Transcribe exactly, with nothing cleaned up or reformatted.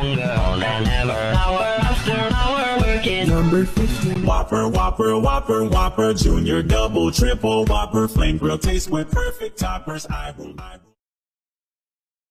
longer than ever. Hour after hour working. Number fifteen. Whopper, Whopper, Whopper, Whopper, Junior, Double, Triple, Whopper, Flame Grill taste with perfect toppers. I will, I will.